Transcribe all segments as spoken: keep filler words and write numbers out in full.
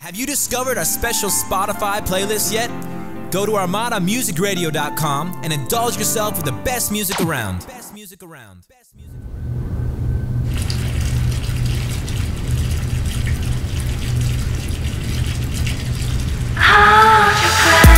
Have you discovered our special Spotify playlist yet? Go to armada music radio dot com and indulge yourself with the best music around. Best music around. Best music around. Hold your breath.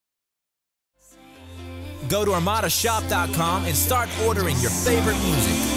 Go to armada shop dot com and start ordering your favorite music.